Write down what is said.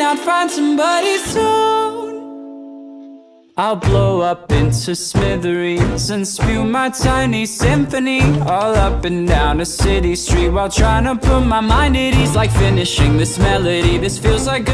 I'd find somebody soon. I'll blow up into smithereens and spew my tiny symphony all up and down a city street while trying to put my mind at ease. Like finishing this melody, this feels like